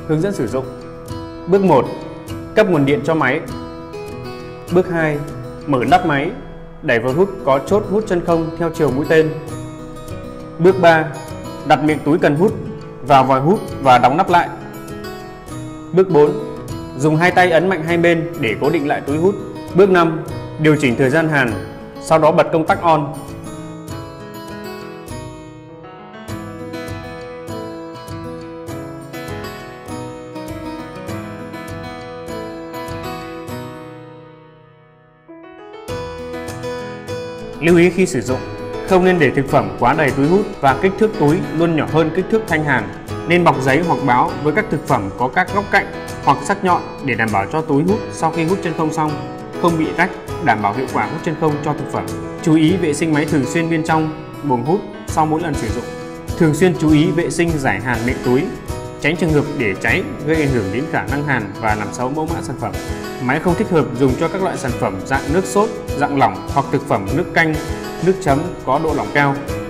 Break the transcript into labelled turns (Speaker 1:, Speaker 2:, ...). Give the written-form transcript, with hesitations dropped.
Speaker 1: Hướng dẫn sử dụng. Bước 1. Cấp nguồn điện cho máy. Bước 2. Mở nắp máy, đẩy vào hút có chốt hút chân không theo chiều mũi tên. Bước 3. Đặt miệng túi cần hút vào vòi hút và đóng nắp lại. Bước 4. Dùng hai tay ấn mạnh hai bên để cố định lại túi hút. Bước 5. Điều chỉnh thời gian hàn, sau đó bật công tắc on. Lưu ý khi sử dụng, không nên để thực phẩm quá đầy túi hút và kích thước túi luôn nhỏ hơn kích thước thanh hàn. Nên bọc giấy hoặc báo với các thực phẩm có các góc cạnh hoặc sắc nhọn để đảm bảo cho túi hút sau khi hút chân không xong không bị rách, đảm bảo hiệu quả hút chân không cho thực phẩm. Chú ý vệ sinh máy thường xuyên bên trong buồng hút sau mỗi lần sử dụng. Thường xuyên chú ý vệ sinh giải hàn miệng túi, tránh trường hợp để cháy gây ảnh hưởng đến khả năng hàn và làm xấu mẫu mã sản phẩm. Máy không thích hợp dùng cho các loại sản phẩm dạng nước sốt, dạng lỏng hoặc thực phẩm nước canh, nước chấm có độ lỏng cao.